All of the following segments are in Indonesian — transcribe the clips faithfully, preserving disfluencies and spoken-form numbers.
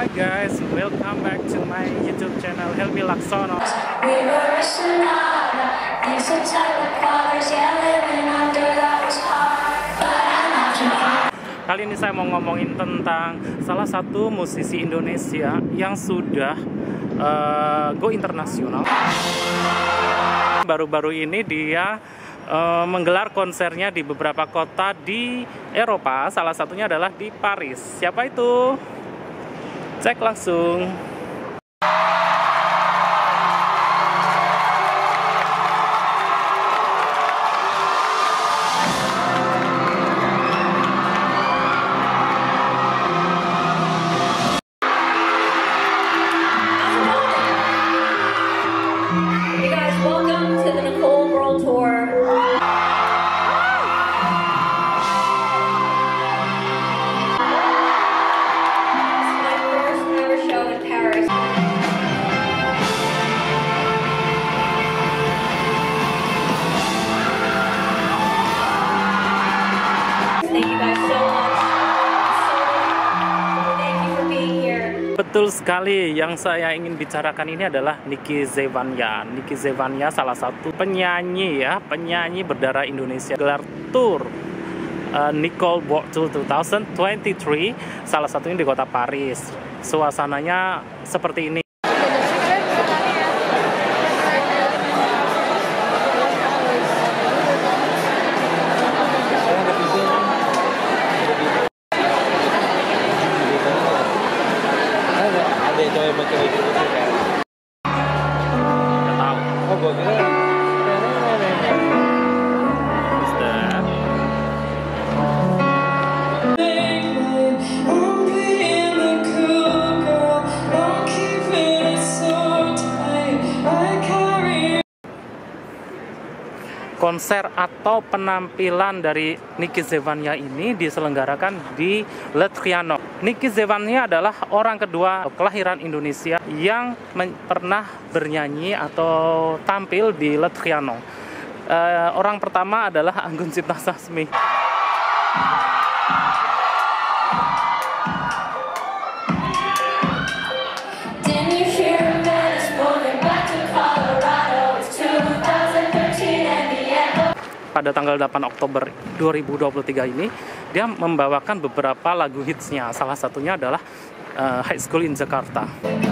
Guys, welcome back to my YouTube channel Helmi Laksono. Kali ini saya mau ngomongin tentang salah satu musisi Indonesia yang sudah uh, go internasional. Baru-baru ini dia uh, menggelar konsernya di beberapa kota di Eropa, salah satunya adalah di Paris. Siapa itu? Cek langsung. Betul sekali, yang saya ingin bicarakan ini adalah Niki Zevanya. Niki Zevanya salah satu penyanyi ya, penyanyi berdarah Indonesia. Gelar tour uh, Nicole World Tour dua ribu dua puluh tiga, salah satunya di kota Paris. Suasananya seperti ini. Konser atau penampilan dari Niki Zevanya ini diselenggarakan di Le Trianon. Niki Zevanya adalah orang kedua kelahiran Indonesia yang pernah bernyanyi atau tampil di Le Trianon. Uh, orang pertama adalah Anggun Cipta Sasmi. Pada tanggal delapan Oktober dua ribu dua puluh tiga ini, dia membawakan beberapa lagu hitsnya. Salah satunya adalah uh, High School in Jakarta.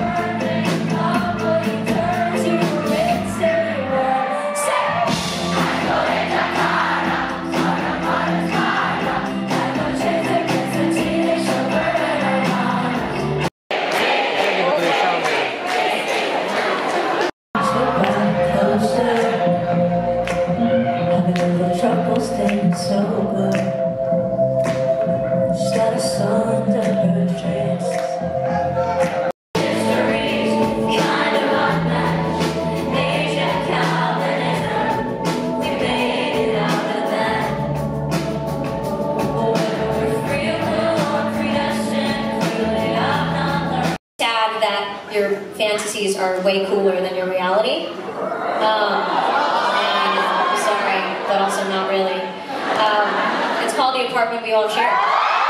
Your fantasies are way cooler than your reality. Um, and I'm sorry, but also not really. Um, it's called The Apartment We All Share.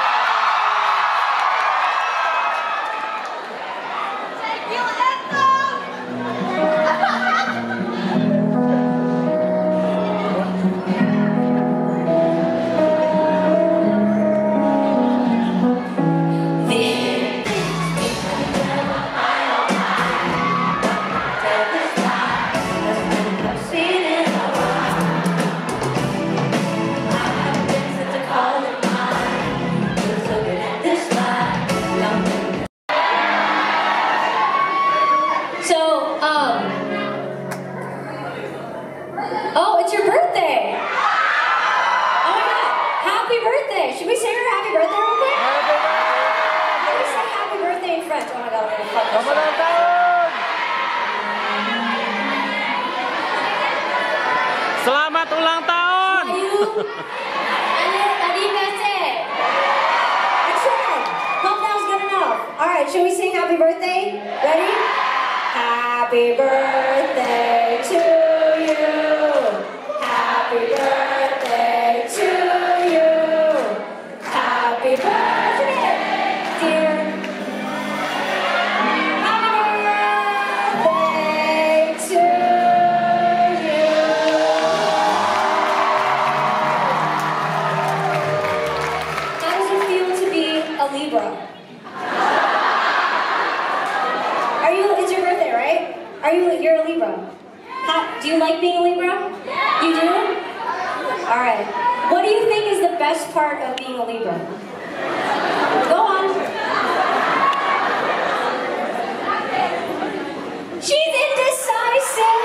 Oh, it's your birthday! Oh my god, happy birthday! Should we sing her happy birthday real quick? Happy birthday! Can we say happy birthday in French? Oh my god, I'm gonna fuck this up. Selamat ulang tahun! Alright, should we sing happy birthday? Ready? Happy birthday to you. Happy birthday to you. Happy birthday, dear. Are you, you're a Libra? How, do you like being a Libra? You do? Alright. What do you think is the best part of being a Libra? Go on. She's indecisive!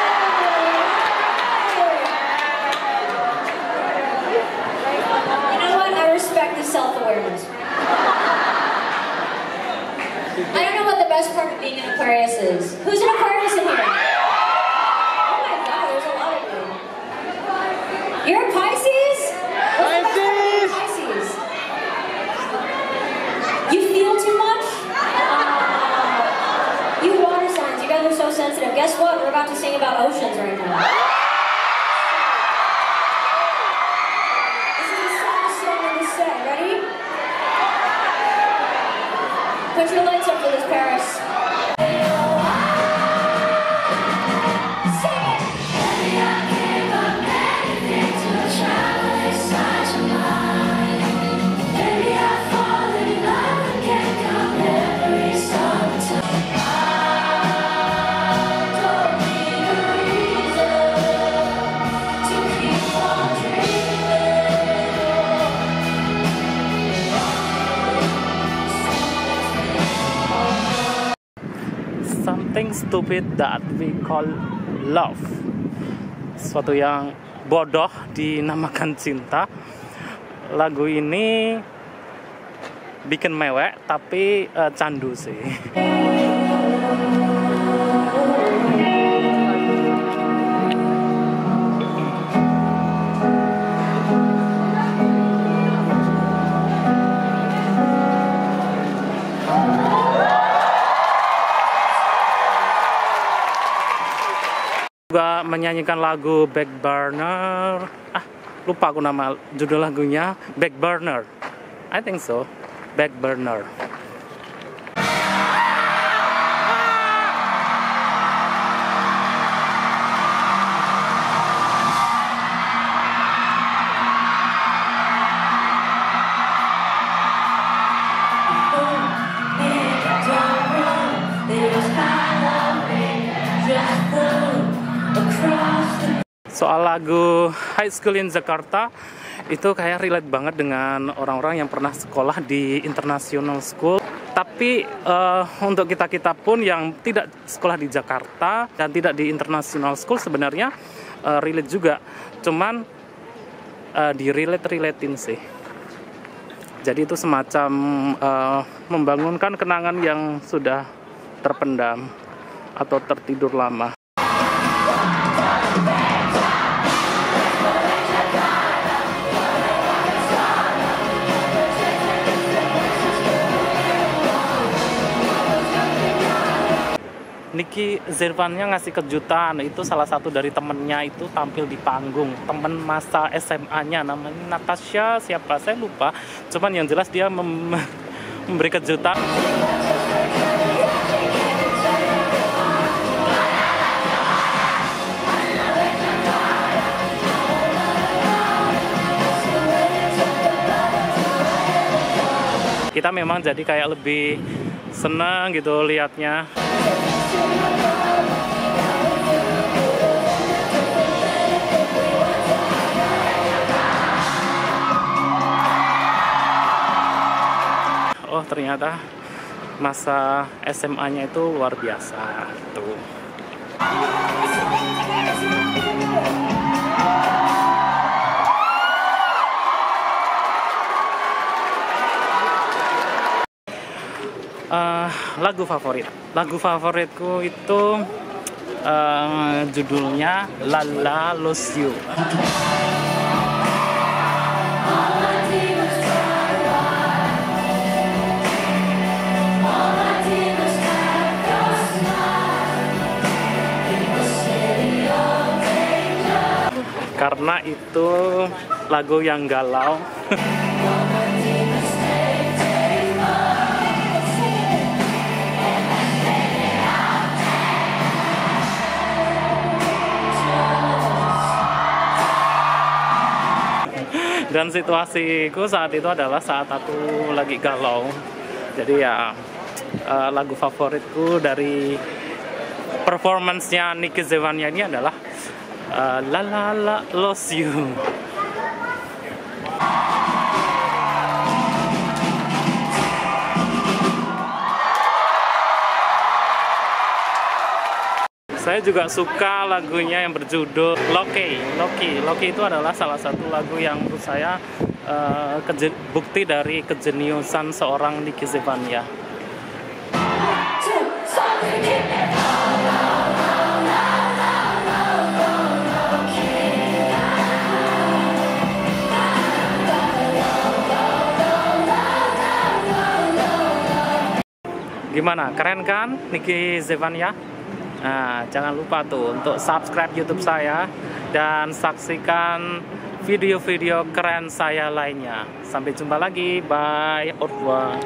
You know what? I respect the self-awareness. I don't know what the best part of being an Aquarius is. Who's an Aquarius in here? Oh my god, there's a lot of you. You're a Pisces? What's the best part of being a Pisces? You feel too much? Uh, you water signs, you guys are so sensitive. Guess what? We're about to sing about oceans right now. This is the saddest song in the set. Ready? Put your lights up for this, Paris. Something stupid that we call love. Sesuatu yang bodoh dinamakan cinta. Lagu ini bikin mewek tapi uh, candu sih. Juga menyanyikan lagu Back Burner. Ah, lupa aku nama judul lagunya. Back Burner. I think so. Back Burner. Soal lagu High School in Jakarta itu kayak relate banget dengan orang-orang yang pernah sekolah di international school. Tapi uh, untuk kita-kita pun yang tidak sekolah di Jakarta dan tidak di international school sebenarnya uh, relate juga. Cuman uh, di relate-relatein sih. Jadi itu semacam uh, membangunkan kenangan yang sudah terpendam atau tertidur lama. Nicky Zervania ngasih kejutan, itu salah satu dari temennya itu tampil di panggung, temen masa S M A-nya namanya Natasha siapa saya lupa, cuman yang jelas dia mem memberi kejutan. Kita memang jadi kayak lebih senang gitu liatnya. Oh ternyata masa S M A-nya itu luar biasa tuh. Uh, lagu favorit, lagu favoritku itu uh, judulnya Lala Loves You. Karena itu lagu yang galau. Dan situasiku saat itu adalah saat aku lagi galau. Jadi ya uh, lagu favoritku dari performance-nya Nicky Zevanya ini adalah uh, La La La Lost You. Saya juga suka lagunya yang berjudul Loki. Loki, Loki itu adalah salah satu lagu yang menurut saya uh, bukti dari kejeniusan seorang Nicky Zevanya. Gimana? Keren kan Nicky Zevanya? Nah, jangan lupa tuh untuk subscribe YouTube saya dan saksikan video-video keren saya lainnya. Sampai jumpa lagi. Bye. Au revoir.